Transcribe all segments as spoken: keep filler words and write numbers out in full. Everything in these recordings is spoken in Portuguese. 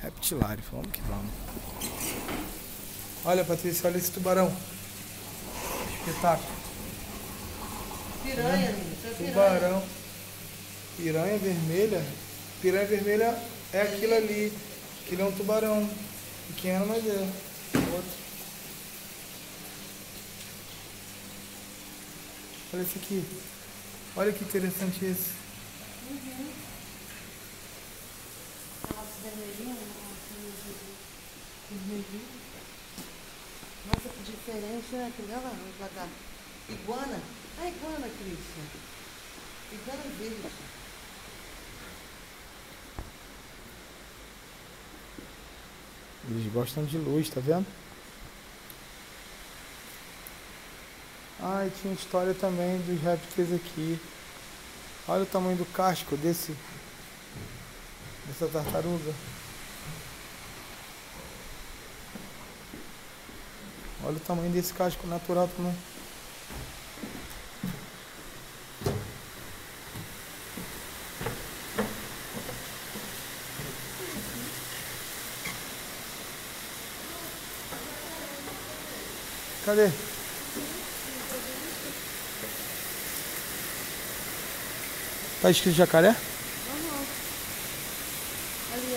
Reptilário, vamos que vamos. Olha, Patrícia, olha esse tubarão. Espetáculo. Piranha, menino. Isso é piranha. Tubarão. Piranha vermelha. Piranha vermelha é aquilo ali. Aquilo é um tubarão. Pequeno, mas é. Outro. Olha esse aqui. Olha que interessante esse. Uhum. Nossa, vermelhinho. Vermelhinho. Nossa, que diferente, né? Que legal, devagar. Iguana? A iguana, Cristian. Iguana verde. Eles gostam de luz, tá vendo? Ah, e tinha história também dos répteis aqui. Olha o tamanho do casco desse dessa tartaruga. Olha o tamanho desse casco natural também. Cadê? Tá escrito jacaré? Não, não. Ali,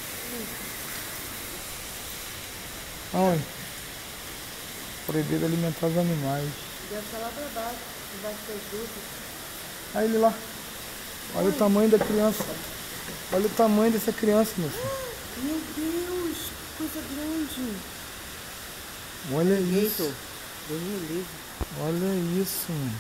ó. Aonde? Proibido alimentar os animais. Deve estar lá pra baixo, debaixo das frutas. Olha ele lá. Olha o tamanho da criança. Olha o tamanho dessa criança, meu filho. Meu Deus, que coisa grande. Olha isso. Deus me livre. Olha isso, mano.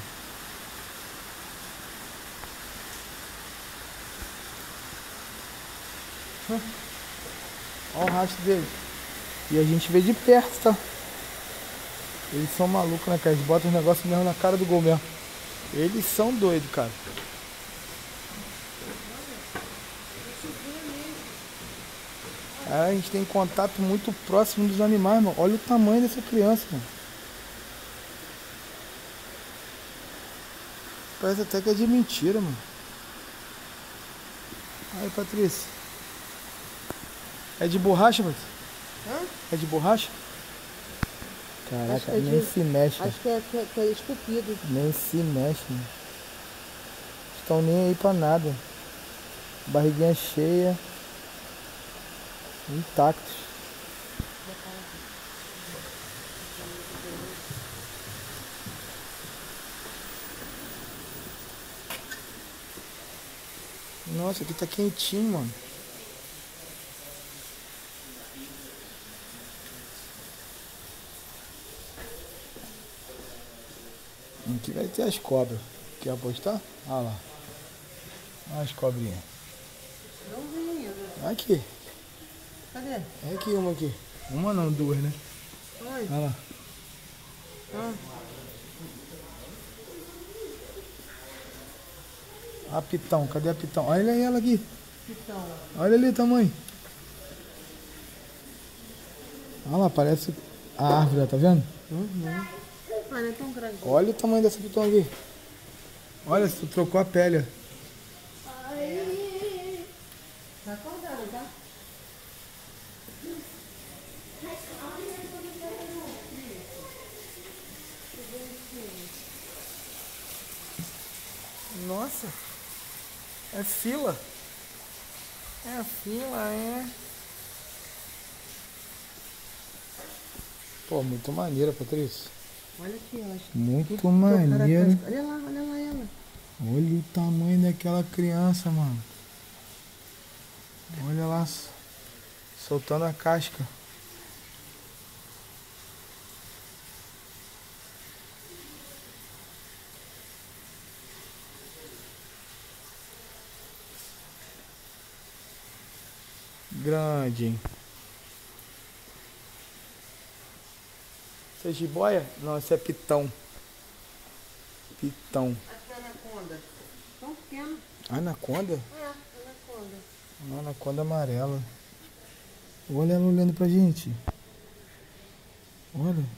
Hum. Olha o rastro dele. E a gente vê de perto, tá? Eles são malucos, né, cara? Eles botam os negócios mesmo na cara do gol mesmo. Eles são doidos, cara. É, a gente tem contato muito próximo dos animais, mano. Olha o tamanho dessa criança, mano. Parece até que é de mentira, mano. Aí, Patrícia. É de borracha, Patrícia? Hã? É de borracha? Caraca, é nem de... se mexe. Acho que é, que é, que é esculpido. Nem se mexe, mano. Estão nem aí pra nada. Barriguinha cheia. Intactos. Nossa, aqui tá quentinho, mano. Aqui vai ter as cobras. Quer apostar? Olha lá. Olha as cobrinhas. Não vi ainda. Aqui. Cadê? É aqui uma aqui. Uma não, duas, né? Oi. Olha lá. Ah. A pitão, cadê a pitão? Olha ela aqui. Então. Olha ali o tamanho. Olha lá, parece a árvore, tá vendo? Uhum. Olha, é tão grande. Olha o tamanho dessa pitão aqui. Olha, tu trocou a pele. Tá acordado, tá? Nossa. É fila. É fila, é. Pô, muito maneira, Patrícia. Olha aqui, ó. Muito maneiro. Olha lá, olha lá ela. Olha o tamanho daquela criança, mano. Olha lá. Soltando a casca. Grande, hein? Isso é jiboia? Não, isso é pitão. Pitão. Aqui é anaconda. Tão pequeno. Anaconda? É, anaconda. Uma anaconda amarela. Olha ela olhando pra gente. Olha.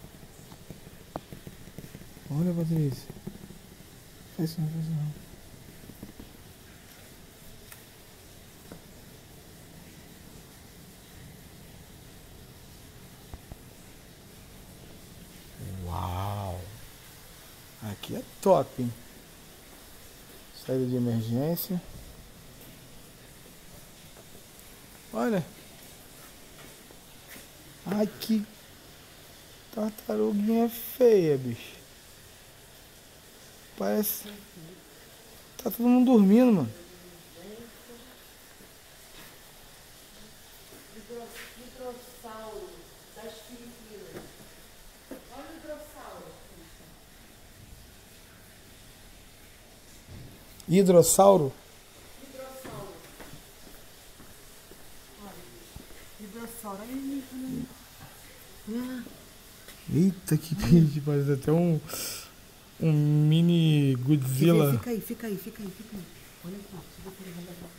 Olha, Patrícia. Faz isso não, faz isso não. aqui é top, hein? Saída de emergência. Olha. Ai, que tartaruguinha feia, bicho. Parece... Tá todo mundo dormindo, mano. Hidrossauro das Filipinas. Olha o hidrossauro. Hidrossauro? Hidrossauro. Olha. Hidrossauro. Olha ele. Ah. Eita, que bicho. Parece até um... Um mini Godzilla. Fica aí, fica aí, fica aí, fica aí. Olha aqui, deixa eu ver se ele vai dar.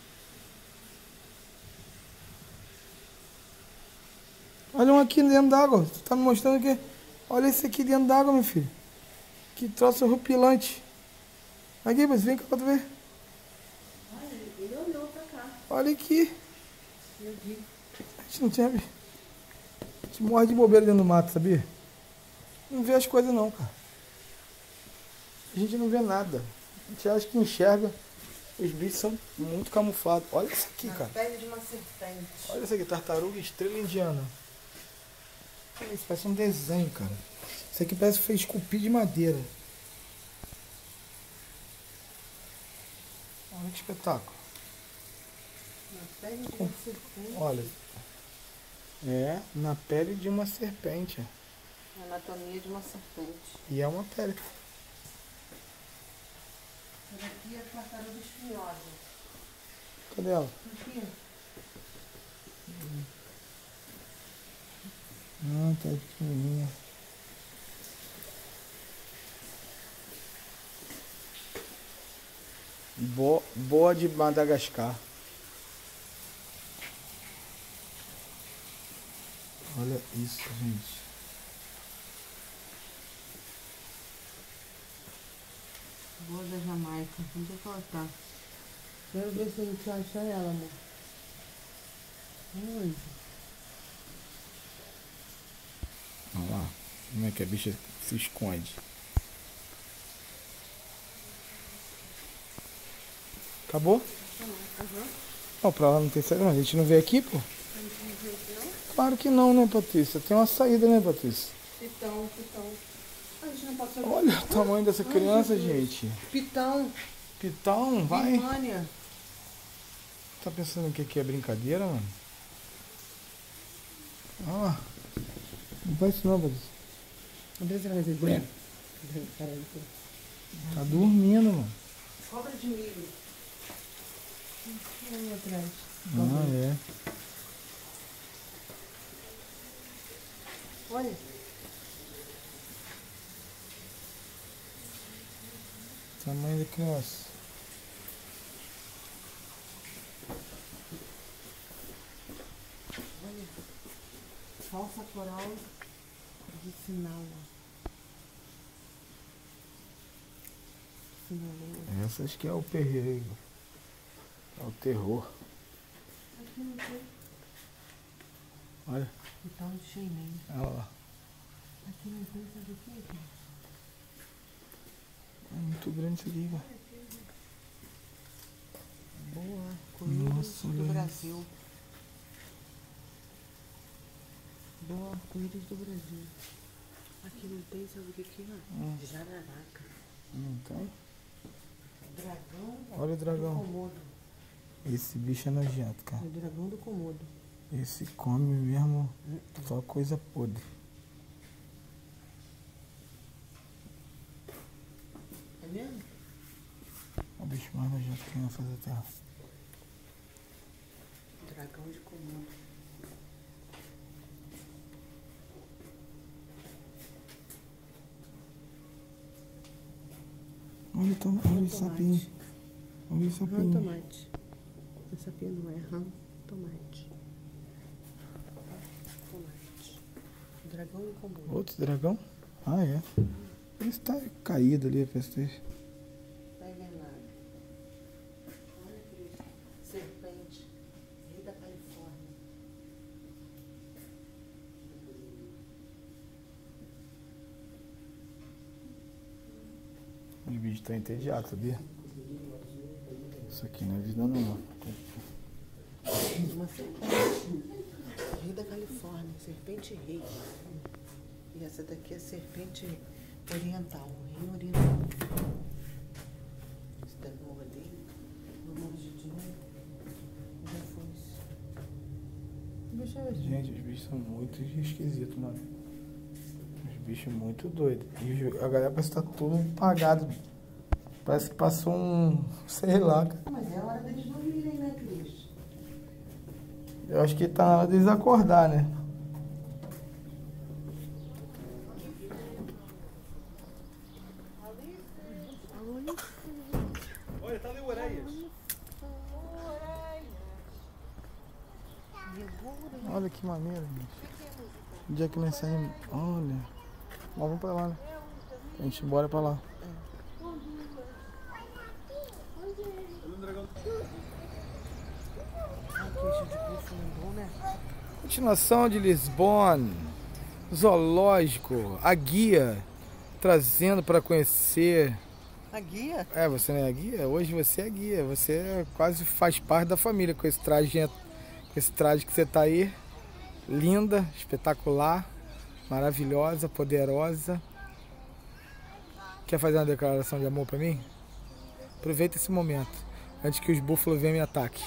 Olha um aqui dentro d'água. Tu tá me mostrando que... Olha esse aqui dentro d'água, meu filho. Que troço horripilante. Aqui, mas vem cá pra tu ver. Olha, ele olhou pra cá. Olha aqui. Eu digo. A gente não tinha... A gente morre de bobeira dentro do mato, sabia? Não vê as coisas não, cara. A gente não vê nada. A gente acha que enxerga. Os bichos são muito camuflados. Olha isso aqui, Na cara. pele de uma serpente. Olha isso aqui, tartaruga estrela indiana. Olha isso, parece um desenho, cara. Isso aqui parece que foi esculpido de madeira. Olha que espetáculo. Na pele de uma serpente. Olha. É, na pele de uma serpente. A anatomia de uma serpente. E é uma pele. Essa daqui é a tartaruga espinhosa. Cadê ela? Aqui. Ah, tá pequenininha. Bo boa de Madagascar. Olha isso, gente. Boa da Jamaica. Onde é que ela tá? Quero ver se a gente acha ela, amor. Onde? Olha lá. Como é que a bicha se esconde. Acabou? Aham. Ó, pra lá não tem saída, não. A gente não vê aqui, pô? A gente não vê aqui, não? Claro que não, né, Patrícia? Tem uma saída, né, Patrícia? Pitão, pitão. A gente não pode saber. Olha o tamanho dessa criança, Ai, gente. Pitão. Pitão, vai. Birmânia. Tá pensando que aqui é brincadeira, mano? Ah, não faz isso não, Patrícia. Não precisa mais vergonha. Caralho. Tá dormindo, mano. Cobra de milho. Ali atrás. Ah, é. Olha. Tamanho da criança. Olha. Falsa coral de sinal. Sinaleira. Essa acho que é o perreiro. É o terror. Aqui não tem. Olha. Pitão de Xeimém. Olha lá. Aqui não tem, sabe o que? É muito grande isso aqui, cara. Boa. Arco-íris Nossa, do olha Brasil. Boa, arco-íris do Brasil. Aqui não tem, sabe o que que é? Hum. Jararaca. Não tem? Dragão Olha o do dragão. Komodo. Esse bicho é nojento, cara. É o dragão do Komodo. Esse come mesmo só coisa podre. É mesmo? É o bicho mais nojento que tem na face da terra. Dragão de Komodo. Olha, então, olha o sapinho. Olha o Rã sapinho. tomate. Esse sapinho não é rã tomate. Tomate. Dragão de Komodo. Outro dragão? Ah, é. Esse tá caído ali, parece ter. Pega nada. Olha, Cristo. Serpente. Rei da Califórnia. bichos estão entediados, sabia? Isso aqui não é vida não. Uma serpente. Rei da Califórnia, serpente rei. E essa daqui é serpente oriental, rei oriental. Esse da boa dele, uma mordidinha. Já foi. Gente, os bichos são muito esquisitos, mano. Os bichos muito doidos. E a galera parece que tá tudo apagado. Parece que passou um... sei lá, cara. Mas é hora deles dormirem, né, Cris? Eu acho que tá na hora deles acordar, né? Olha, tá ali o Areias. Olha que maneiro, gente. O dia que nós saímos... Olha. Mas vamos pra lá, né? A gente bora pra lá. Continuação de Lisbon. Zoológico. A guia. Trazendo pra conhecer... A guia? É, você não é a guia? Hoje você é a guia. Você quase faz parte da família com esse traje, com esse traje que você tá aí. Linda, espetacular, maravilhosa, poderosa. Quer fazer uma declaração de amor pra mim? Aproveita esse momento, antes que os búfalos venham me ataquem.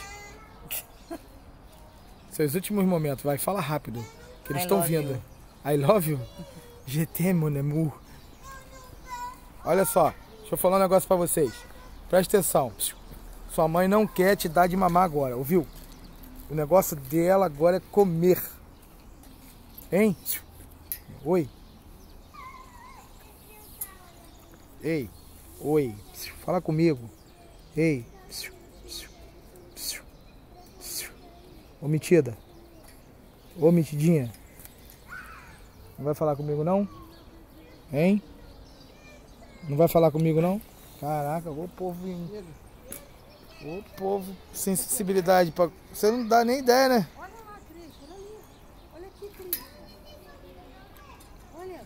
Seus últimos momentos, vai, fala rápido, que eles estão vindo. You. I love you? Je t'aime, mon amour. Olha só, deixa eu falar um negócio pra vocês. Presta atenção. Sua mãe não quer te dar de mamar agora, ouviu? O negócio dela agora é comer. Hein? Oi. Ei. Oi. Fala comigo. Ei. Ô metida. Ô metidinha. Não vai falar comigo não? Hein? Não vai falar comigo não? Caraca, ô povo. Ô povo sem sensibilidade. Pra... Você não dá nem ideia, né? Olha lá, Cris, olha ali. Olha aqui, Cris. Olha.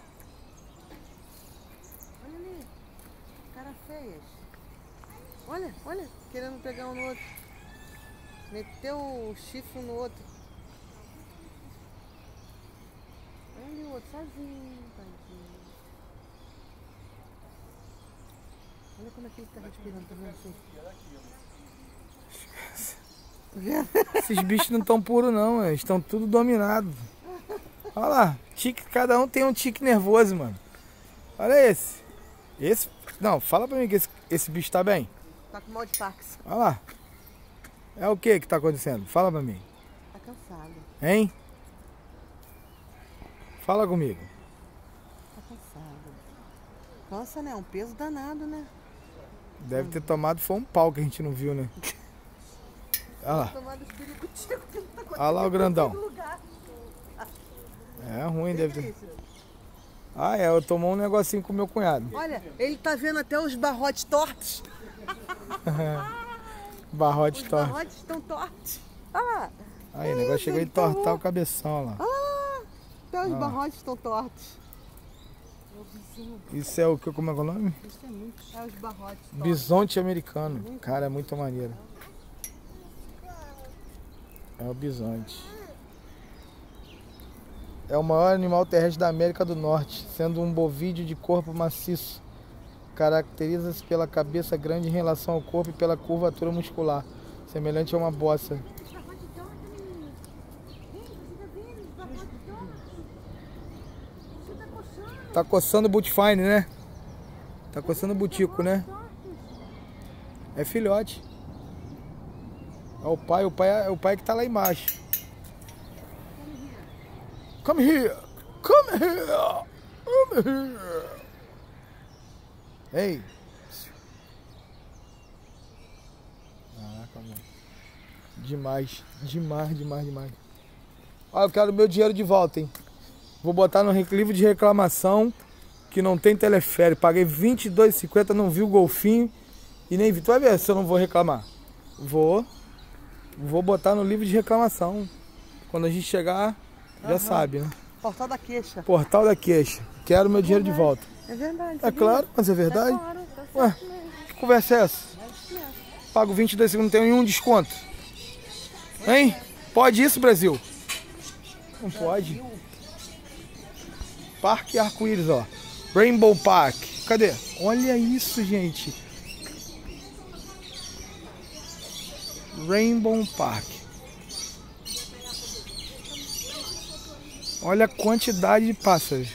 Olha ali. Cara feias. Olha, olha. Querendo pegar um no outro. Meteu o chifre no outro. Olha ali o outro sozinho, tadinho. Olha como é que ele tá respirando, tá vendo assim? Esses bichos não estão puros não, eles estão tudo dominados. Olha lá, tique, cada um tem um tique nervoso, mano. Olha esse. Esse. Não, fala pra mim que esse, esse bicho tá bem. Tá com mal de Parkinson. Olha lá. É o que que tá acontecendo? Fala pra mim. Tá cansado. Hein? Fala comigo. Tá cansado. Cansa, né? É um peso danado, né? Deve ter tomado, foi um pau que a gente não viu, né? Olha lá. Olha lá o grandão. É ruim, deve ter. Ah, é, eu tomou um negocinho com o meu cunhado. Olha, ele tá vendo até os barrotes tortos. Barrote Os torto. barrotes estão tortos. Olha lá. Aí, o negócio chegou a entortar o cabeção lá. Olha lá. Até os Ah. barrotes estão tortos. Isso é o que? Como é que é o nome? Isso é muito. É os barrotes tortos. Bisonte americano. Cara, é muito maneiro. É o bisonte. É o maior animal terrestre da América do Norte, sendo um bovídeo de corpo maciço. Caracteriza-se pela cabeça grande em relação ao corpo e pela curvatura muscular, semelhante a uma bossa. Tá coçando o Butfine, né? Tá coçando o butico, né? É filhote. É o pai, o pai é o pai que tá lá embaixo. Come here! Come here! Come here! Ei! Caraca, mano. Demais, demais, demais, demais. Olha, eu quero meu dinheiro de volta, hein? Vou botar no livro de reclamação que não tem teleférico. Paguei vinte e dois reais e cinquenta centavos, não vi o golfinho e nem vi. Tu vai ver se eu não vou reclamar. Vou. Vou botar no livro de reclamação. Quando a gente chegar, já uhum. sabe, né? Portal da queixa. Portal da queixa. Quero meu dinheiro de volta. É verdade. É claro, mas é verdade. É claro, tá certo. Ué, mesmo. Que conversa é essa? Pago vinte e dois segundos, não tem nenhum desconto. Hein? Pode isso, Brasil? Não pode. Parque Arco-Íris, ó. Rainbow Park. Cadê? Olha isso, gente. Rainbow Park. Olha a quantidade de pássaros.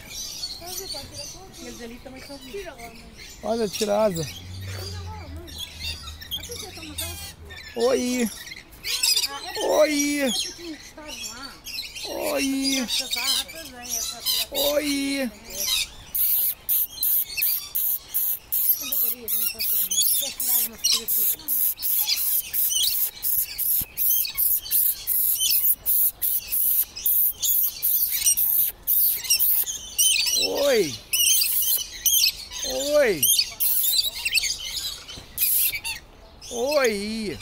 Olha, tira asa. Oi. Oi. Oi. Oi. Oi. Oi. Oi.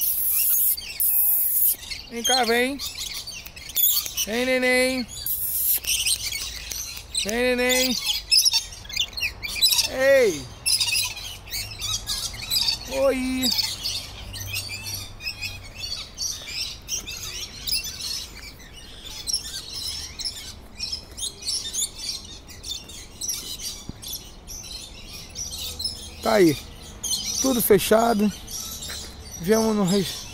Vem cá, vem. Vem, neném. Vem, neném. Ei. Oi. Tá aí. Tudo fechado. Viemos no res...